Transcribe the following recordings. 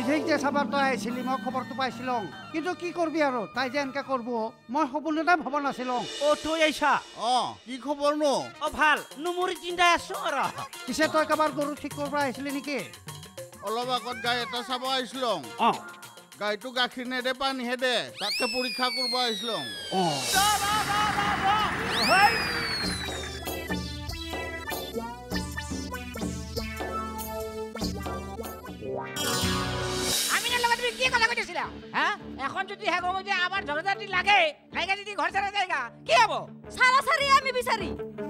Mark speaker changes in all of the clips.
Speaker 1: মিঠেইক যে চাবাৰ তই আহিছিলি মই খবৰটো পাইছিলোঁ কিন্তু কি কৰবি আৰু তাই যে এনেকৈ কৰিব মই সপোনতে ভবা নাছিলোঁ
Speaker 2: তই আহিছা
Speaker 3: কি খবৰ নো
Speaker 2: ভাল নুমৰি চিন্তাই আছো আৰু
Speaker 1: পিছে তই কাৰোবাৰ গৰু ঠিক কৰিব আহিছিলি নেকি
Speaker 3: অলপ আগত গাই এটা চাব আহিছিলোঁ গাইটো গাখীৰ নেদে পানীহে দে তাকে পৰীক্ষা কৰিব আহিছিলোঁ
Speaker 4: কি কথা কইছিলা এখন যদি হে গব যে আবার ঝগড়াটি লাগে লাইগা যদি ঘর ছাড়া যায়গা কি হবে সারা সারি আমি বিচারি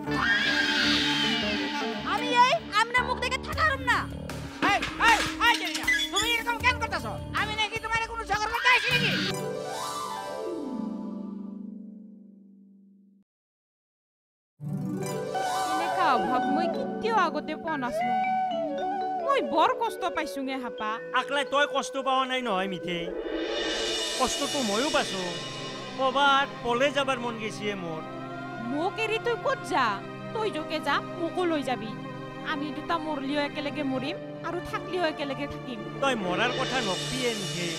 Speaker 4: আমি এই আমনা মুখ দেখে থাকারম না এই জেরিনা তুমি এরকম কেন করতেছো আমি নাকি তোমার কোনো ঝগড়া করতে আইছি নাকি
Speaker 5: এনেকা অভাব মই কিতিয়াও আগতে পোৱা নাছিলো মই বৰ কষ্ট পাইছোগে হাপা
Speaker 2: আকলাই তই কষ্ট পাৱা নাই নহয় মিঠেই কষ্টটো ময়ো পাইছো কবাত পলে যাবার মন গেছে মোৰ
Speaker 5: মোক এৰি তই ক'ত যা তই যোকে যা মোকো লৈ যাবি আমি দুটা মৰলিও একেলগে মৰিম আৰু থাকলিও একেলগে থাকিম
Speaker 2: তই মৰাৰ কথা নকবিয়ে মিঠেই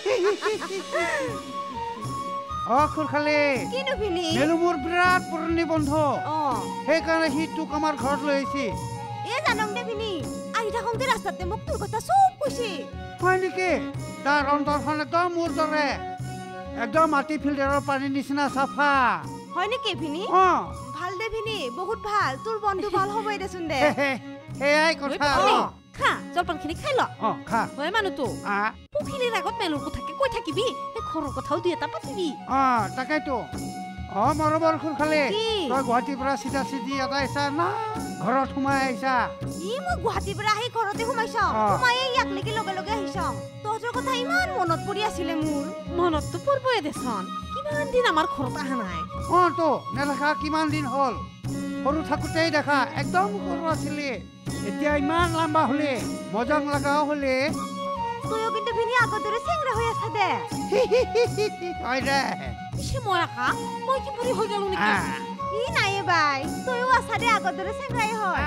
Speaker 1: খুৰখালি
Speaker 4: কিনো ভিনি
Speaker 1: মেলু মোৰ বিৰাট পুৰণি বন্ধু সেইকাৰণে সি তোক আমাৰ ঘৰত লৈ আহিছে
Speaker 4: এ জানম দে ভিনি আহি থাকোঁতে ৰাস্তাতে মোক তোৰ কথা চব কৈছে
Speaker 1: হয় নেকি তাৰ অন্তৰখন একদম মোৰ দৰে একদম মাটি ফিল্টাৰৰ পানীৰ নিচিনা চাফা
Speaker 4: হয় নেকি ভিনি ভাল দে ভিনি বহুত ভাল তোৰ বন্ধু ভাল হ'বই দেচোন দে
Speaker 1: এয়াই কথা
Speaker 4: খা জলপানখিনি খাই ল
Speaker 1: খা
Speaker 4: হয় মানুহটো পুখিলিৰ আগত মেলৰ কথাকে কৈ থাকিবি এই ঘৰৰ কথাও দুই এটা পাতিবি
Speaker 1: তাকেইতো মৰমৰ খুৰখালি তই গুৱাহাটীৰ পৰা চিধা চিধি এটা আহিছা না ঘৰত সোমাই আহিছা
Speaker 4: মই গুৱাহাটীৰ পৰা আহি ঘৰতে সোমাইছা সোমাই ইয়াক লেগে লগে লগে আহিছা তহঁতৰ কথা ইমান মনত পৰি আছিলে মোৰ মনততো পৰিবই দেচোন কিমান দিন আমাৰ ঘৰত অহা নাই
Speaker 1: তো নেদেখা কিমান দিন হ'ল সৰু থাকোঁতেই দেখা একদম সৰু আছিলি এতিয়া ইমান লম্বা হলে মজং লগাও হলে
Speaker 4: তইও কিন্তু ভিনি আগৰ দৰে চেংৰা হৈ আছা দে
Speaker 1: হয় দে
Speaker 4: পিছে মই আকা মই কি পৰি হৈ গলো নেকি ই নাই বাই তইও আছা দে আগৰ দৰে চেংৰাই হয়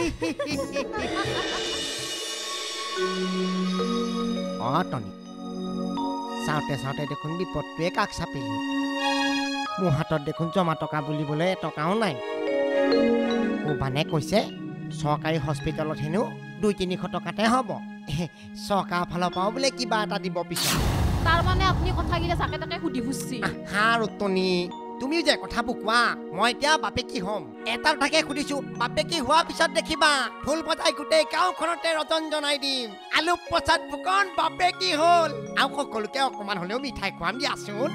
Speaker 6: টনি চাওঁতে চাওঁতে দেখোন বিপদটোৱে কাষ চাপিলি মোৰ হাতত দেখোন জমা টকা বুলিবলৈ এটকাও নাই মানে কৈছে চৰকাৰী হস্পিটেলত হেনো 200-300 টকাতে হ'ব চৰকাৰৰ ফালৰ পৰাও বোলে কিবা এটা দিব পিছত
Speaker 5: তাৰ মানে আপুনি কথাগিলা চাকে তাকে সুধি ফুচছি
Speaker 6: টনি তুমিও যে কথাবোৰ কোৱা মই এতিয়া বাপেকি হ'ম এটা কথাকে সুধিছো বাপেকি হোৱাৰ পিছত দেখিবা ঢোল বজাই গোটেই গাঁওখনতে ৰজন জনাই দিম আলু প্ৰসাদ ফুকন বাপেকি হ'ল আৰু সকলোকে অকণমান হ'লেও মিঠাই খুৱাম দিয়াচোন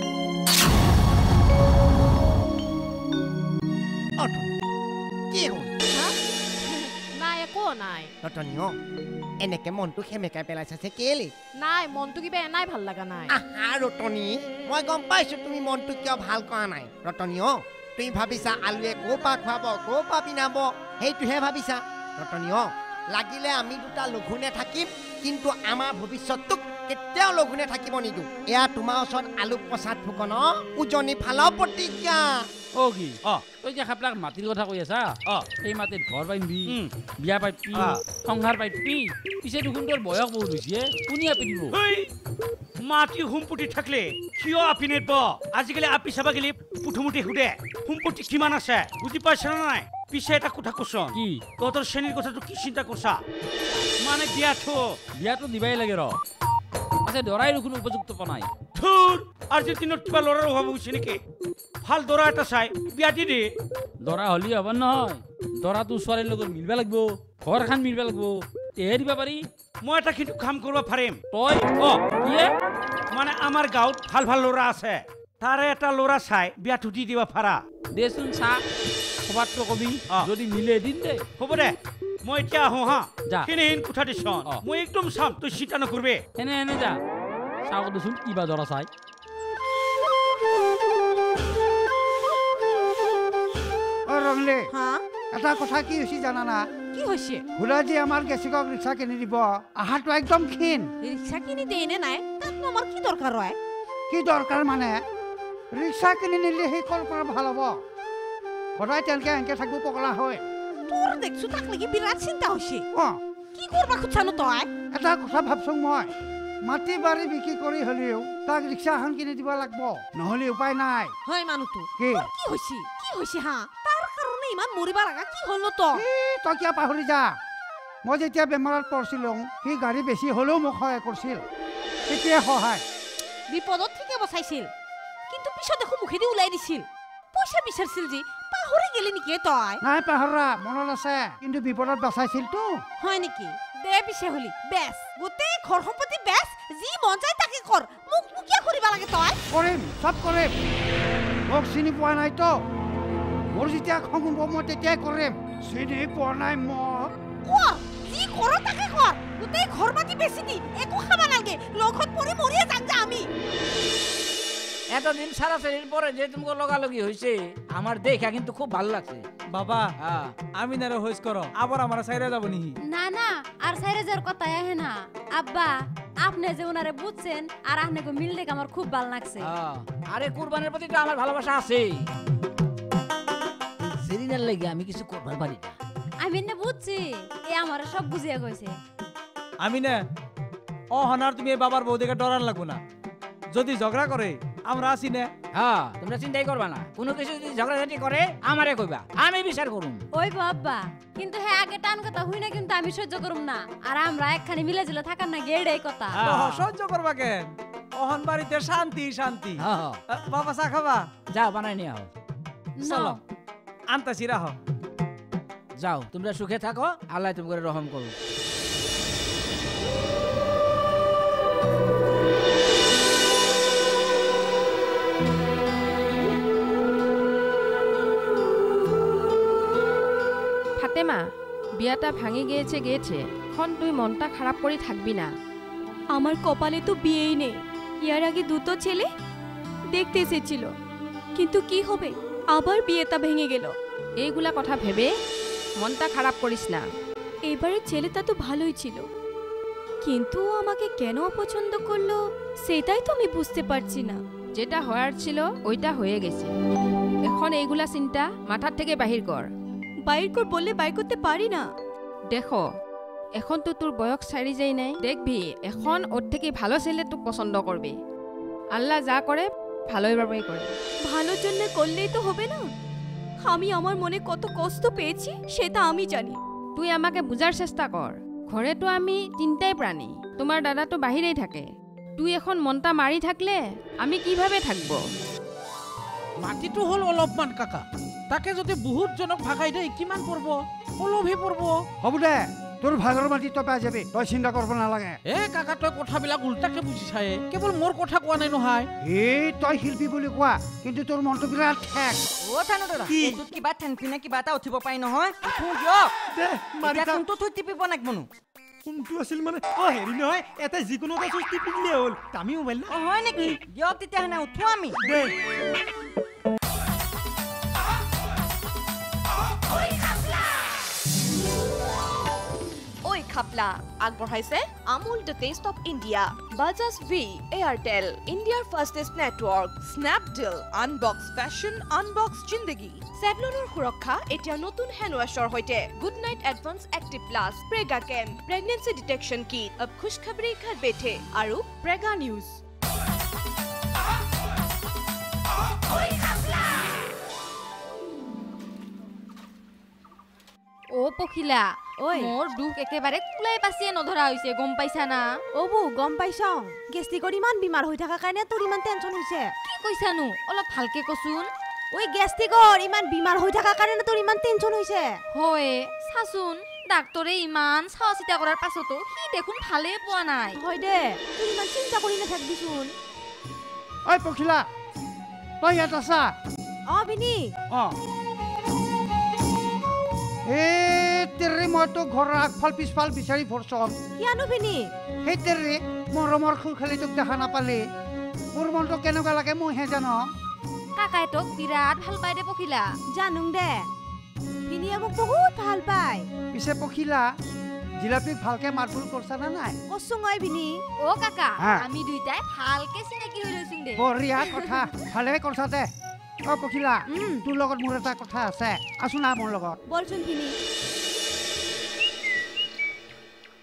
Speaker 6: কি হ'ল
Speaker 5: নাই একো নাই
Speaker 6: ৰতনীয় এনেকে মনটো সেমেকাই পেলাইছে কেলে
Speaker 5: নাই মনটো কিবা এনাই ভাল লগা নাই
Speaker 6: ৰতনী মই গম পাইছো তুমি মনটো কিয় ভাল কৰা নাই ৰতনীয় তুমি ভাবিছা আলুৱে ক'ৰ পৰা খুৱাব ক'ৰ পৰা পিনাব সেইটোহে ভাবিছা ৰতনীয় লাগিলে আমি দুটা লঘোণে থাকিম কিন্তু আমাৰ ভৱিষ্যতটোক কেতিয়াও লঘোণে থাকিব নিদো এয়া তোমাৰ ওচৰত আলু প্ৰসাদ ফুকন উজনি ফালৰ প্ৰতিজ্ঞা
Speaker 7: কি তই যে খাপলাক মাটিৰ কথা কৈ আছা সেই মাটিত ঘৰ পাইবি বিয়া পাইবি সংসাৰ পাইবি পিছে দেখোন তোৰ বয়স বহুত হৈছে কোনে আপি দিব
Speaker 2: মাটি সম্পত্তি থাকলে কিয় আপি নেব আজিকালি আপি চাবা গেলি পুঠুমুঠি সুধে সম্পত্তি কিমান আছে বুজি পাইছ নাই পিছে এটা কথা কৈছ
Speaker 7: কি
Speaker 2: তহঁতৰ শ্ৰেণীৰ কথাটো কি চিন্তা কৰছা মানে
Speaker 7: বিয়াটো দিবাই লাগে আছে দৰাই দেখোন উপযুক্ত পোৱা নাই
Speaker 2: আজিৰ দিনত কিবা ল'ৰাৰ অভাৱ হৈছে নেকি ভাল দৰা এটা চাই বিয়া দি দে
Speaker 7: দৰা হ'লে হ'ব নহয় দৰাটো ছোৱালীৰ লগত মিলিব লাগিব ঘৰখন মিলিব লাগিব তেহে দিব পাৰি
Speaker 2: মই এটা কিন্তু কাম কৰিব পাৰিম
Speaker 7: তই কিয়ে
Speaker 2: মানে আমাৰ গাঁৱত ভাল ভাল ল'ৰা আছে তাৰে এটা ল'ৰা চাই বিয়াটো দি দিব পাৰা
Speaker 7: দেচোন চা খবৰটো কবি যদি মিলে দিন দে
Speaker 2: হ'ব দে মই এতিয়া আহোঁ হা
Speaker 7: যা
Speaker 2: কেনেহেন কথা দিছ মই একদম চাম তই চিন্তা নকৰবি
Speaker 7: এনে যা চাওক দেচোন কিবা দৰা চাই
Speaker 1: ৰংলে এটা কথা কি হৈছে জানানা
Speaker 5: কি হৈছে
Speaker 1: হুলাজি আমাৰ গেছিকক ৰিক্সা কিনি দিব আহাৰটো একদম ক্ষীণ
Speaker 5: ৰিক্সা কিনি দিয়ে নে নাই তাতনো আমাৰ কি দৰকাৰ হয়
Speaker 1: কি দৰকাৰ মানে ৰিক্সা কিনি নিলে সেই কল পৰা ভাল হ'ব সদায় তেনেকৈ এনেকৈ থাকিব পগলা হয়
Speaker 5: তোৰ দেখছো তাক লাগি বিৰাট চিন্তা হৈছে
Speaker 4: কি কৰবা খুচানো তই
Speaker 1: এটা কথা ভাবছো মই মাটি বাৰী বিক্ৰী কৰি হ'লেও তাক ৰিক্সা এখন কিনি দিব লাগিব নহ'লে উপায় নাই
Speaker 4: হয় মানুহটো
Speaker 1: কি
Speaker 4: কি হৈছে হা তাৰ কাৰণে ইমান মৰিবা লাগা কি হ'ল ন তই
Speaker 1: তই কিয় পাহৰি যা মই যেতিয়া বেমাৰত পৰিছিলোঁ সি গাড়ী বেছি হ'লেও মোক সহায় কৰিছিল তেতিয়াই সহায়
Speaker 4: বিপদত ঠিকে বচাইছিল কিন্তু পিছত দেখো মুখেদি ওলাই দিছিল পইচা বিচাৰিছিল যি পাহৰি গেলি নেকি তই
Speaker 1: নাই পাহৰা মনত আছে কিন্তু বিপদত বচাইছিলতো
Speaker 4: হয় নেকি দে পিছে হলি বেছ গোটেই ঘৰ সম্পত্তি বেছ যি মন যায় তাকে কৰ মোক কিয় কৰিব লাগে তই
Speaker 1: কৰিম চব কৰিম মোক চিনি পোৱা নাইতো মোৰ যেতিয়া খং হ'ব মই তেতিয়াই কৰিম চিনি পোৱা নাই মোক
Speaker 4: কোৱা যি কৰ তাকে কৰ গোটেই ঘৰ মাটি বেছি দি একো খাব নালাগে লগত পৰি মৰিয়ে যাম যা আমি
Speaker 7: এতদিন সারাসারির পরে যে তোমাকে লগালগি হয়েছে আমার দেখা কিন্তু খুব ভালো লাগছে
Speaker 8: বাবা আমি না হইস করো আবার আমার সাইরে যাব নি
Speaker 9: না না আর সাইরে যার কথা আহে না আব্বা আপনি যে ওনারে বুঝছেন আর আপনাকে মিল দেখে আমার খুব ভালো লাগছে
Speaker 7: আরে কুরবানির প্রতি তো আমার ভালোবাসা আছে সেরিনার লাগি আমি কিছু করবার পারি না
Speaker 9: আমি না বুঝছি এ আমার সব বুঝিয়া কইছে
Speaker 8: আমি না ও হনার তুমি বাবার বউ দেখে ডরান লাগো না যদি ঝগড়া করে আমরা আসি না
Speaker 7: হ্যাঁ তোমরা চিন্তাই করবা না কোনো কিছু যদি ঝগড়াঝাটি করে আমারে কইবা আমি বিচার করুম
Speaker 9: ওই বাবা কিন্তু হে আগে টান কথা হই না কিন্তু আমি সহ্য করুম না আর আমরা একখানি মিলে ঝুলে থাকার না গেড়েই কথা
Speaker 8: সহ্য করবা কেন ওহন বাড়িতে শান্তি শান্তি বাবা চা খাবা
Speaker 7: যাও বানাই নিয়ে আও
Speaker 8: চলো আনতাছি রাখো
Speaker 7: যাও তোমরা সুখে থাকো আল্লাহ তোমাকে রহম করুক
Speaker 10: ফাতেমা বিয়াটা ভাঙি গিয়েছে এখন তুই মনটা খারাপ করে থাকবি না
Speaker 11: আমার কপালে তো বিয়েই নেই ইয়ার আগে দুটো ছেলে দেখতে এসেছিল কিন্তু কি হবে আবার বিয়েটা ভেঙে গেল
Speaker 10: এইগুলা কথা ভেবে মনটা খারাপ করিস না
Speaker 11: এবারে ছেলেটা তো ভালোই ছিল কিন্তু আমাকে কেন অপছন্দ করলো সেটাই তো আমি বুঝতে পারছি না
Speaker 10: যেটা হওয়ার ছিল ওইটা হয়ে গেছে এখন এইগুলা চিন্তা মাথার থেকে বাহির কর
Speaker 11: বাইর কর বললে বাইর করতে পারি না
Speaker 10: দেখো এখন তো তোর বয়স ছাড়ি যাই নাই দেখবি এখন ওর থেকে ভালো ছেলে তোক পছন্দ করবে আল্লাহ যা করে ভালোই ভাবেই করে
Speaker 11: ভালোর জন্য করলেই তো হবে না আমি আমার মনে কত কষ্ট পেয়েছি সেটা আমি জানি
Speaker 10: তুই আমাকে বুঝার চেষ্টা কর ঘরে তো আমি তিনটাই প্রাণী তোমার দাদা তো বাহিরেই থাকে তুই এখন মনটা মারি থাকলে আমি কিভাবে থাকবো
Speaker 12: মাটিটো হল অলপমান কাকা তাকে যদি বহুত জনক ভাগাই দেয় কিমান পড়ব অলপহে পড়ব
Speaker 1: হ'ব দে তোৰ ভাগৰ মাটি তই পাই যাবি তই চিন্তা কৰিব নালাগে
Speaker 12: কাকা তই কথাবিলাক উল্টাকে বুজিছায়ে কেৱল মোৰ কথা কোৱা নাই নহয়
Speaker 1: তই শিল্পী বুলি কোৱা কিন্তু তোৰ মনটো বিৰাট ঠেক
Speaker 13: থানো দাদা এইটোত কিবা ঠেনপিনে কিবা এটা উঠিব পাই নহয় কোনটো থৈ টিপিব নাগবনো
Speaker 8: কোনটো আছিল মানে হেৰি নহয় এটা যিকোনো এটা চুইচ টিপি দিলে হ'ল দামী মোবাইল না
Speaker 13: হয় নেকি দিয়ক তেতিয়াহ'লে উঠো আমি
Speaker 14: খাপলা আগবঢ়াইছে Amul the taste of India Bajaj V Airtel ইণ্ডিয়াৰ fastest network Snapdeal unbox fashion unbox zindagi চেভলনৰ সুৰক্ষা এতিয়া নতুন হেণ্ডৱাছৰ সৈতে good night advance active plus Prega কেম্প প্ৰেগনেন্সি ডিটেকশ্যন কিট অব খুশখবৰি ঘৰ বেঠে আৰু প্ৰেগা নিউজ
Speaker 9: ও পখিলা মোর দুখ একেবারে কুলাই পাছিয়ে নধরা হইছে গম পাইছা না
Speaker 4: বৌ গম পাইছ গেষ্টিকৰ ইমান বিমাৰ হৈ থকা কাৰণে তোৰ ইমান টেনচন হৈছে
Speaker 9: কি কৈছানো অলপ ভালকে কচোন
Speaker 4: গেষ্টিকৰ ইমান বিমাৰ হৈ থকা কাৰণে তোৰ ইমান টেনচন হৈছে
Speaker 9: হয় চাচোন ডাক্তৰে ইমান চাৱা চিতা কৰাৰ পাছতো সি দেখোন ভালে পোৱা নাই
Speaker 4: হয় দে তুই ইমান চিন্তা কৰি নাথাকবিচোন
Speaker 1: ঐ পখিলা তই ইয়াত আছা
Speaker 4: বিনি
Speaker 1: তেৰে মই তো ঘৰৰ আগফাল পিছফাল বিচাৰি ফুৰচোন
Speaker 4: কিয়নো ভিনি
Speaker 1: সেই তেৰে মৰমৰ খুখালি তোক দেখা নাপালে মোৰ মনটো কেনেকুৱা লাগে মইহে জানো
Speaker 9: কাকাই তোক বিৰাট ভাল পায় দে পখিলা
Speaker 4: জানুং দে ভিনিয়ে মোক বহুত ভাল পায়
Speaker 1: পিছে পখিলা জিলাপিক ভালকে মাতবোল কৰছা না নাই
Speaker 4: কচোং ভিনি
Speaker 9: কাকা আমি দুইটাই ভালকে চিনাকি হৈ লৈছোং দে
Speaker 1: বঢ়িয়া কথা ভালে কৰছা দে পখিলা তোৰ লগত মোৰ এটা কথা আছে আছো না মোৰ লগত
Speaker 4: বলচোন ভিনি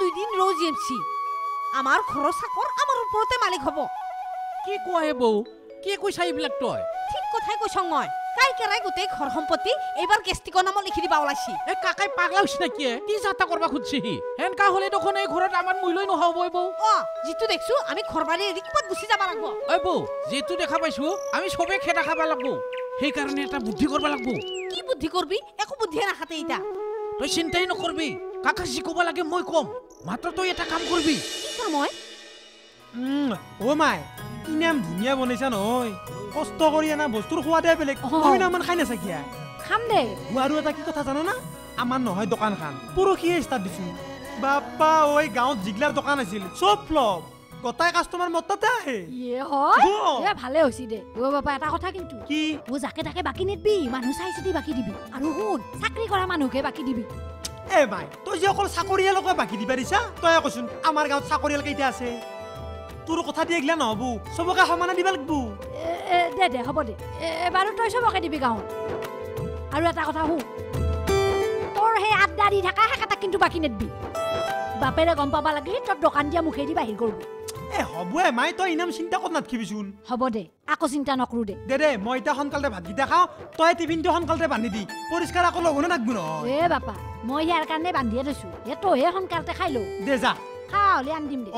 Speaker 4: দিন রোজ এমছি আমার ঘৰৰ চাকৰ আমাৰ ওপৰতে মালিক হ'ব
Speaker 12: কি কয় বৌ কি কৈছা এইবিলাক তই
Speaker 4: ঠিক কথাই কৈছ মই কাই কেৰাই গোটেই ঘৰ সম্পত্তি এইবাৰ গেষ্টিকৰ নামত লিখি দিবা ওলাইছি
Speaker 12: এ কাকাই পাগলা হৈছে নেকি কি যাত্ৰা কৰবা খুজিছি হেনকা হলে দেখোন এই ঘৰত আমাৰ মূল্যই নহব বৌ
Speaker 4: যিটো দেখছো আমি ঘৰ বাৰী এৰি ক'ত গুচি যাব লাগিব
Speaker 12: ঐ বৌ যেটো দেখা পাইছো আমি সবে খেদা খাবা লাগব সেই কাৰণে এটা বুদ্ধি কৰবা লাগব
Speaker 4: কি বুদ্ধি কৰবি একো বুদ্ধিয়ে নাখাতে ইটা
Speaker 12: তই চিন্তাই নকৰবি কাকা যি ক'ব লাগে মই কম মাত্ৰ তই এটা কাম কৰবি
Speaker 4: কি কাম হয়
Speaker 8: ও মাই ইনাম ধুনীয়া বনাইছা নহয় কষ্ট কৰি আনা বস্তুৰ সোৱাদে বেলেগ তুমি নামান খাই নাচাকিয়া
Speaker 4: খাম দে
Speaker 8: আৰু এটা কি কথা জানো না আমাৰ নহয় দোকান খান পৰহিয়ে ষ্টাৰ্ট দিছো বাপ্পা ঐ গাঁৱত জিগলাৰ দোকান আছিল চব ফ্লপ গোটাই কাষ্টমাৰ মততে আহে
Speaker 15: ইয়ে হয় এ ভালে হৈছে দে ও বাবা এটা কথা কিন্তু
Speaker 8: কি
Speaker 15: ও যাকে তাকে বাকি নিদবি মানুহ চাই চিতি বাকি দিবি আৰু শুন চাকৰি কৰা মানুহকে বাকি দিবি
Speaker 8: এ মাই তই যে অকল চাকৰিয়ালকে বাকি দিবা দিছা তই কৈছোন আমাৰ গাঁৱত চাকৰিয়াল কেইটা আছে তোৰ কথা দি এগলা নহব সবকে সমানে দিবা লাগব
Speaker 15: দে দে হ'ব দে এবাৰো তই সবকে দিবি গাঁৱত আৰু এটা কথা শুন তোৰ সেই আড্ডা দি থকা হেকাটা কিন্তু বাকি নিদবি বাপেৰে গম পাবা লাগিলে তোৰ দোকান দিয়া মুখে দি বাহিৰ কৰবি
Speaker 8: এ হ'ব মাই তই ইনাম চিন্তা ক'ত নাথকিবিচোন
Speaker 15: হ'ব দে আকৌ চিন্তা নকৰো দে
Speaker 8: দে মই এতিয়া সোনকালে ভাতকেইটা খাওঁ তই টিফিনটো সোনকালে বান্ধি দি পৰিষ্কাৰ আকৌ লঘোনে নাকবো নহয়
Speaker 15: এ বাপা মই ইয়াৰ কাৰণে বান্ধিয়ে থৈছো এ তইহে সোনকালে খাই ল
Speaker 8: দে যা
Speaker 15: খাওঁলে আনি দিম দে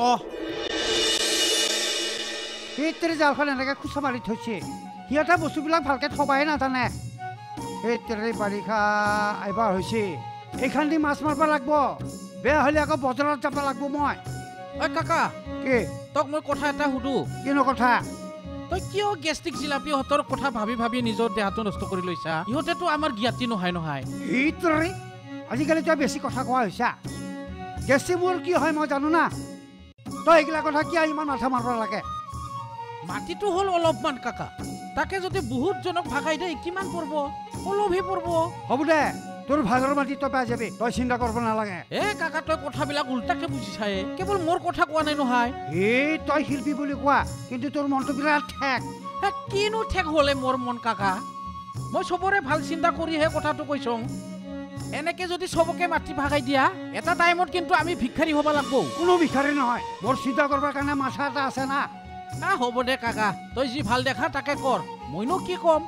Speaker 1: সেইটোৰে জালখন এনেকৈ খুচা মাৰি থৈছে সিহঁতে বস্তুবিলাক ভালকৈ থবাই নাজানে সেইটোৰে বাৰিষা আহিবা হৈছে এইখান দি মাছ মাৰিব লাগিব বেয়া হ'লে আকৌ বজাৰত যাব লাগিব মই
Speaker 12: ঐ কাকা
Speaker 1: কি
Speaker 12: তোক মই কথা এটা সুধো
Speaker 1: কিনো কথা
Speaker 12: তই কিয় গেষ্টিক জিলাপিহঁতৰ কথা ভাবি ভাবি নিজৰ দেহাটো নষ্ট কৰি লৈছা ইহঁতেতো আমাৰ জ্ঞাতি নহয় নহয়
Speaker 1: সেইটোৰে আজিকালি তই বেছি কথা কোৱা হৈছা গেষ্টিক মোৰ কি হয় মই জানো না তই এইগিলা কথা কিয় ইমান মাথা মাৰিব লাগে
Speaker 12: মাটিটো হ'ল অলপমান কাকা তাকে যদি বহুত জনক ভাগাই দে কিমান পৰব অলপহে পৰব
Speaker 1: হ'ব দে তোৰ ভাগৰ মাটি তই পাই যাবি তই চিন্তা কৰিব নালাগে
Speaker 12: এ কাকা তই কথাবিলাক উল্টাকে বুজিছায়ে কেৱল মোৰ কথা কোৱা নাই নহয়
Speaker 1: এই তই শিল্পী বুলি কোৱা কিন্তু তোৰ মনটো বিৰাট ঠেক
Speaker 12: কিনো ঠেক হ'লে মোৰ মন কাকা মই চবৰে ভাল চিন্তা কৰিহে কথাটো কৈছোঁ এনেকে যদি চবকে মাটি ভাগাই দিয়া এটা টাইমত কিন্তু আমি ভিক্ষাৰী হ'ব লাগব
Speaker 1: কোনো ভিক্ষাৰী নহয় মোৰ চিন্তা কৰিবৰ কাৰণে মাথা এটা আছে না
Speaker 12: হ'ব দে কাকা তই যি ভাল দেখা তাকে কৰ মইনো কি কম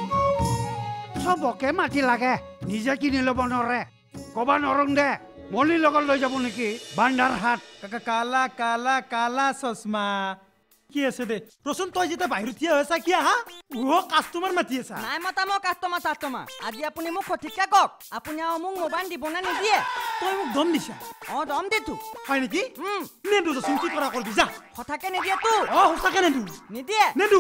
Speaker 1: চবকে মাটি লাগে নিজে কিনি ল'ব নোৱাৰে ক'বা নৰং দে মলিৰ লগত লৈ যাব নেকি বান্দাৰ হাত
Speaker 8: কালা কালা কালা চশমা কি আছে দে ৰচোন তই যেতিয়া বাহিৰত থিয় হৈছা কি আহা কাষ্টমাৰ মাতি আছা
Speaker 13: নাই মতা মই কাষ্টমাৰ আজি আপুনি মোক সঠিককে কওক আপুনি আৰু মোক মোবাইল দিব নে নিদিয়ে
Speaker 8: তই মোক দম দিছা
Speaker 13: দম দিছো
Speaker 8: হয় নেকি নেদু ৰচোন কি কৰা কৰবি যা
Speaker 13: সঁচাকে নিদিয়ে তো
Speaker 8: সঁচাকে নেদু
Speaker 13: নিদিয়ে
Speaker 8: নেদু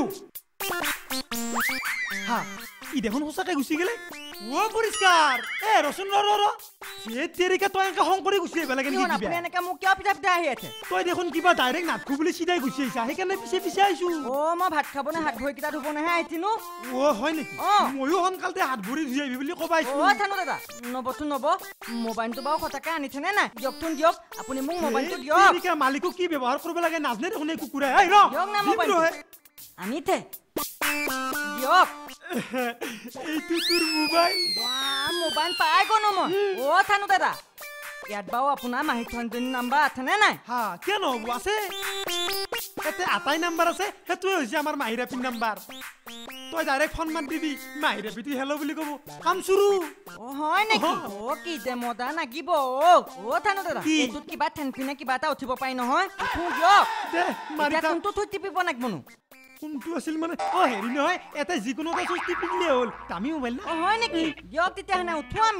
Speaker 8: হা ই দেখোন সঁচাকে গুচি গেলে পৰিষ্কাৰ এ ৰচোন ৰ তেৰিকা তই এনেকে খং কৰি গুচি আহিব লাগে নেকি
Speaker 13: আপুনি এনেকে মোক কিয় পিঠা পিঠা আহি আছে
Speaker 8: তই দেখোন কিবা ডাইৰেক্ট নাথকো বুলি চিধাই গুচি আহিছা সেইকাৰণে পিছে পিছে আহিছো
Speaker 13: মই ভাত খাব নে হাত ভৰিকেইটা ধুব নেহে আহিছিলো
Speaker 8: হয় নেকি ময়ো সোনকালতে হাত ভৰি ধুই আহিবি বুলি ক'বা আহিছো
Speaker 13: থানো দাদা নবচোন নব মোবাইলটো বাৰু সঁচাকে আনিছেনে নাই দিয়কচোন দিয়ক আপুনি মোক মোবাইলটো দিয়ক
Speaker 8: মালিকক কি ব্যৱহাৰ কৰিব লাগে নাজানে দেখোন এই কুকুৰাই
Speaker 13: দিয়ক না মোবাইল আনিতে দিয়ক
Speaker 8: এইটো তোৰ মোবাইল
Speaker 13: মোবাইল পাই গ'লো মই থানো দাদা ইয়াত বাৰু আপোনাৰ মাহিক সঞ্জনী নাম্বাৰ আছেনে নাই
Speaker 8: কিয় নহ'ব আছে ইয়াতে আটাই নাম্বাৰ আছে সেইটোৱে হৈছে আমাৰ মাহিৰাপীৰ নাম্বাৰ তই ডাইৰেক্ট ফোন মাত দিবি মাহিৰাপীটো হেল্ল' বুলি ক'ব কাম চুৰু
Speaker 13: হয় নেকি কি যে মজা লাগিব থানো দাদা এইটোত কিবা ঠেনফিনে কিবা এটা উঠিব পাৰি নহয় কোনটো থৈ টিপিব নাগবনো
Speaker 8: কোনটো আছিল মানে হেৰি নহয় এটা যিকোনো এটা চুইচ টিপি দিলে হ'ল দামী মোবাইল না
Speaker 13: হয় নেকি দিয়ক তেতিয়াহ'লে উঠো আমি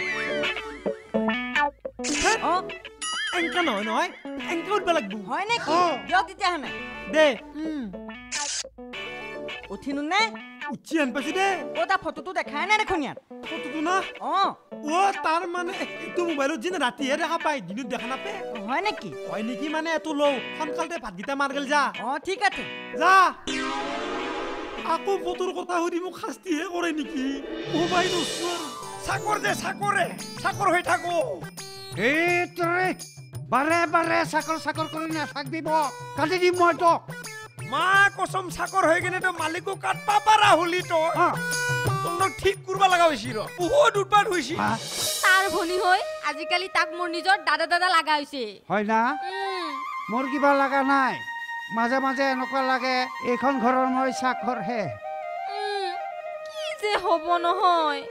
Speaker 8: এনেকা নহয় এনেকা উঠব লাগব
Speaker 13: হয় নেকি দিয়ক তেতিয়াহ'লে
Speaker 8: দে
Speaker 13: উঠিনো নে
Speaker 8: উঠি আন পাইছো দে
Speaker 13: তাৰ ফটোটো দেখাই নাই দেখোন ইয়াত
Speaker 8: ফটোটো না তাৰ মানে এইটো মোবাইলত যেন ৰাতিহে দেখা পায় দিনত দেখা নাপায়
Speaker 13: হয় নেকি
Speaker 8: মানে এইটো লওঁ সোনকালতে ভাতকেইটা মাৰ গেল যা
Speaker 13: ঠিক আছে
Speaker 8: যা আকৌ ফটোৰ কথা সুধি মোক শাস্তিহে কৰে নেকি মোবাইল চাকৰ হৈ থাকো
Speaker 1: এইটোৰে বাৰে বাৰে চাকৰ কৰি নাথাকিব কাটি দিম মই তোক
Speaker 16: মা কসম চাকৰ হৈ কেনে তো মালিকো কাটবা পাৰা হলি তো তোক ঠিক কৰবা লাগা হৈছি ৰ বহুত উৎপাত হৈছি
Speaker 4: তাৰ
Speaker 9: তাৰ ভনী হৈ আজিকালি তাক মোৰ নিজৰ দাদা দাদা লাগা হৈছে
Speaker 1: হয় না মোৰ কিবা লাগা নাই মাজে মাজে এনেকুৱা লাগে এইখন ঘৰৰ মই চাকৰহে
Speaker 9: কি যে হ'ব নহয়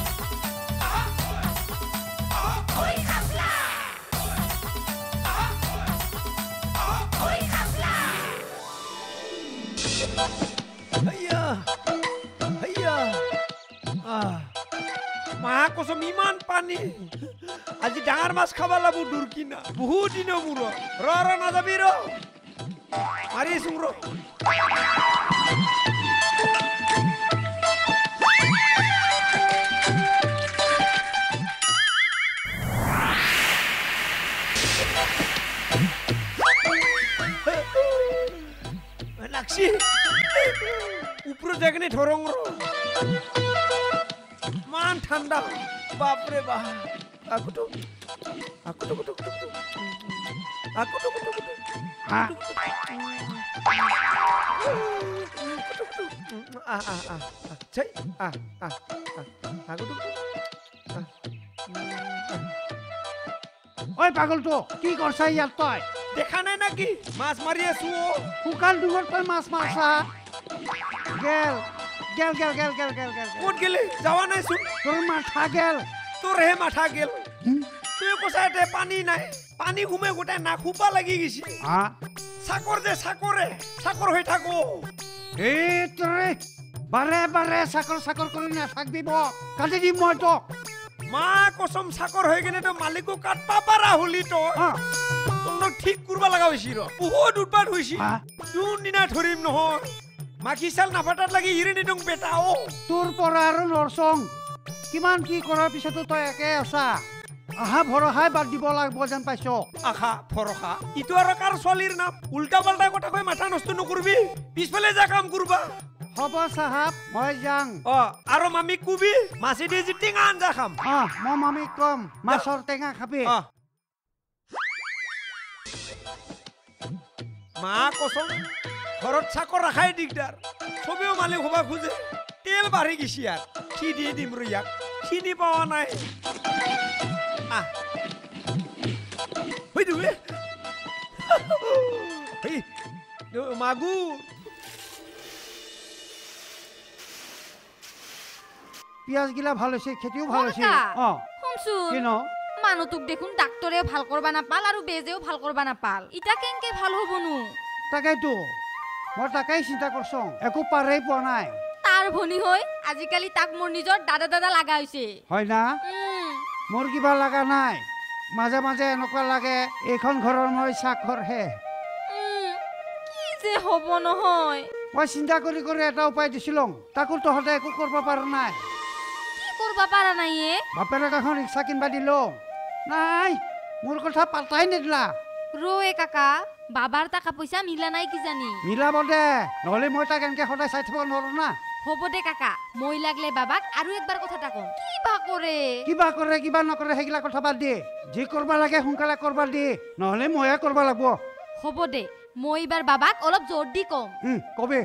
Speaker 16: মা কসম ইমান পানী আজি ডাঙৰ মাছ খাবা লাগব দূৰ কিনা বহুত দিনৰ মূৰত ৰ নাযাবি ৰ মাৰি চুং ৰ লাগছি উপরে দেখনি ধরং মান ঠান্ডা বাপরে বাপ akuto
Speaker 1: ওই পাগল তো কি করছা ইয়াত তই
Speaker 16: দেখা নাই নাকি মাছ মারি আছো
Speaker 1: শুকান ডুঙত তই মাছ মারছা গেল গেল গেল গেল গেল গেল গেল
Speaker 16: কোন গেলে যাওয়া নাই শুন
Speaker 1: তোর মাথা গেল
Speaker 16: তোর হে মাথা গেল তুই কোসাতে পানি নাই পানি ঘুমে গোটা না খুপা লাগি গেছি সাকর দে সাকর হয়ে থাকো
Speaker 1: এই তোরে বারে বারে সাকর সাকর করে না থাকবি ব কাটি দিম মই তো
Speaker 16: মা কসম সাকর হয়ে গেলে তো মালিকও কাটপা পারা হলি তো তোর ঠিক করবা লাগা হইছি র বহুত উৎপাত হইছি কোন দিনা ধরিম নহয় মাখি চাল নাফাটাত লাগি হিরে নিদং বেটাও
Speaker 1: তোর পর আর নরসং কিমান কি করার পিছতো তই একে আছা আহা ভরহাই বাদ দিব লাগব যেন পাইছ
Speaker 16: আহা ভরসা ইটো আর কার চলির নাম উল্টা পাল্টা কথা কই মাথা নষ্ট নকরবি পিছফালে যা কাম করবা
Speaker 1: হব সাহাব মই যাং
Speaker 16: আর মামি কুবি মাছি দি জি টেঙা আঞ্জা খাম
Speaker 1: মই মামি কম মাছৰ টেঙা খাবি
Speaker 16: মা কসম ঘৰত চাকৰ ৰাখাই দিগদাৰ সবেও মালিক হবা খুঁজে তেল বাঢ়ি গেছি আর কি দিয়ে দিম রে ইয়াক চিনি পাওয়া নাই মাগু
Speaker 1: পিয়াজ গিলা ভাল হৈছে খেতিও ভাল হৈছে
Speaker 9: শুনছুন মানুহটোক দেখোন ডাক্তৰে ভাল কৰবা নাপাল আৰু বেজেও ভাল কৰবা নাপাল ইটা কেনকে ভাল হবনো
Speaker 1: তাকেইতো মই তাকেই চিন্তা কৰছং একো পাৰেই পোৱা নাই
Speaker 9: তাৰ ভনী হৈ আজিকালি তাক মোৰ নিজৰ দাদা দাদা লাগা হৈছে
Speaker 1: হয় না মোৰ কিবা লাগা নাই মাজে মাজে এনেকুৱা লাগে এইখন ঘৰৰ মই চাকৰহে
Speaker 9: কি যে হ'ব নহয়
Speaker 1: মই চিন্তা কৰি কৰি এটা উপায় দিছিলং তাকো তহঁতে একো কৰিব পৰা নাই
Speaker 9: কি কৰবা পাৰা নাই
Speaker 1: বাপেৰক এখন ৰিক্সা কিনবা দিলো নাই মোৰ কথা পাতাই নিদিলা
Speaker 9: ৰোৱে কাকা বাবাৰ টাকা পইচা মিলা নাই কি জানি
Speaker 1: মিলাব দে নহলে মই তাক এনেকে সদায় চাই থাকিব নোৱাৰো না
Speaker 9: হ'ব দে কাকা মই লাগলে বাবাক আৰু একবাৰ কথাটা কম
Speaker 1: কিবা নকৰে সেইগিলা কথা বাদ দি যি কৰবা লাগে সোনকালে কৰবা দি নহলে ময়ে কৰবা লাগব
Speaker 9: হ'ব দে মই এবাৰ বাবাক অলপ জোৰ দি কম
Speaker 1: কবে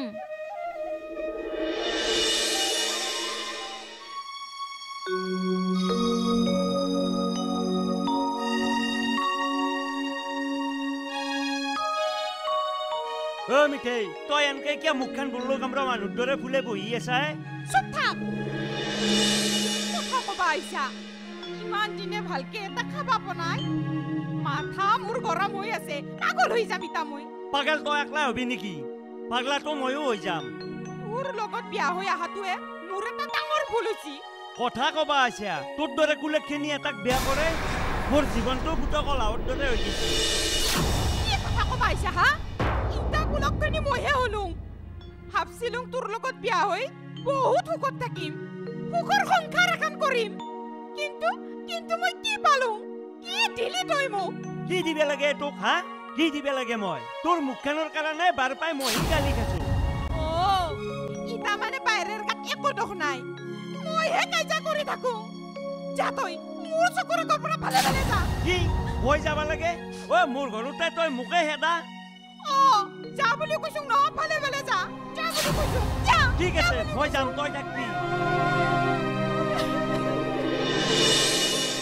Speaker 2: মিঠাই তই এনেকে কিয় মুখখন বললো কামৰা মানুহ দৰে ফুলে বহি আছা
Speaker 5: চুপ থাক কথা কবা আইছা ইমান দিনে ভালকে এটা খাবা পনাই মাথা মোৰ গৰম হৈ আছে পাগল হৈ যাবি তা মই
Speaker 2: পাগল তই একলা হবি নেকি পাগলা তো ময়ো হৈ যাম
Speaker 5: তোৰ লগত বিয়া হৈ আহাটোৱে মোৰ এটা ডাঙৰ ভুল হৈছে
Speaker 2: কথা কবা আইছা তোৰ দৰে কুলেখিনি এটাক বিয়া কৰে মোৰ জীৱনটো ফুটা কলাহৰ দৰে হৈ গৈছে
Speaker 5: কি কথা কবা আইছা হা কুলকনি মহে হলুং ভাবছিলুং তোৰ লগত বিয়া হৈ বহুত সুখত থাকিম সুখৰ সংসাৰ এখন কৰিম কিন্তু মই কি পালুং কি দিলি তই মোক
Speaker 2: কি দিবে লাগে তোক হা কি দিবে লাগে মই তোৰ মুখখনৰ কাৰণে বাৰ পাই মই গালি খাইছো
Speaker 5: ইটা মানে বাইরের কাট একো দোষ নাই মই হে কাজা কৰি থাকো যা তই মোৰ চকুৰ কপৰা ভালে ভালে যা
Speaker 2: কি মই যাব লাগে মোৰ ঘৰতে তই মুখে হেদা
Speaker 5: যা বুলি কৈছো ন ভালে ভালে যা যা বুলি কৈছো যা
Speaker 2: ঠিক আছে মই যাম তই ডাকবি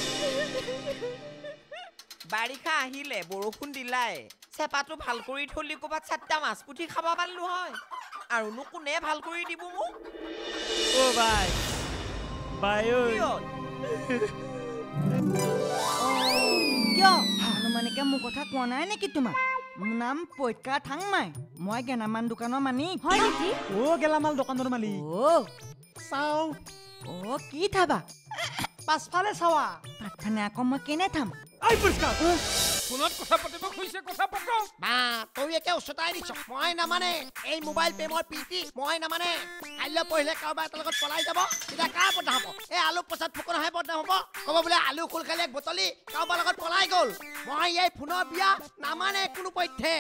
Speaker 17: বাৰিষা আহিলে বৰষুণ দিলাই চেপাটো ভাল কৰি থলি ক'বাত 7টা মাছ পুঠি খাব পাৰিলো হয় আৰুনো কোনে ভাল কৰি দিব মোক
Speaker 2: ও বাই বাই ঐ
Speaker 13: কিয় হনুমানিকে মোৰ কথা কোৱা নাই নেকি তোমাক মোৰ নাম পৈকা ঠাংমাই মই গেলামাল দোকানৰ মালিক
Speaker 15: হয় নেকি
Speaker 8: গেলামাল দোকানৰ মালিক চাওঁ
Speaker 13: কি থাবা
Speaker 8: পাছফালে চাৱা
Speaker 13: পাছফালে আকৌ মই কেনে থাম
Speaker 16: ফোনত কথা পাতিব খুজিছে কথা পাতো
Speaker 6: বা তই একে ওচৰতাই দিছ মই নামানে এই মোবাইল পেমৰ পিটি মই নামানে কাইলৈ পঢ়িলে কাৰোবাৰ এটা লগত পলাই যাব তেতিয়া কাৰ বদনাম হ'ব এই আলু পচাত ফুকনহে বদনাম হ'ব ক'ব বোলে আলু খোল খালি এক বটলি কাৰোবাৰ লগত পলাই গ'ল মই এই ফোনৰ বিয়া নামানে কোনো পথ্যে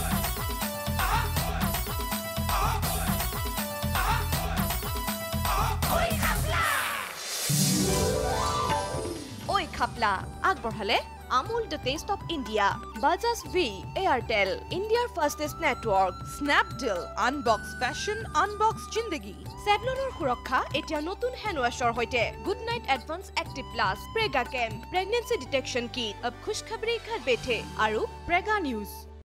Speaker 14: ঐ খাপলা আগবঢ়ালে Amul the taste of India Bajaj V Airtel ইণ্ডিয়াৰ fastest network Snapdeal unbox fashion unbox zindagi চেভলনৰ সুৰক্ষা এতিয়া নতুন হেণ্ড ৱাছৰ সৈতে good night advance active plus Prega কেম্প প্ৰেগনেন্সি ডিটেকশ্যন কিট অব খুশখবৰি ঘৰ বেঠে আৰু প্ৰেগা নিউজ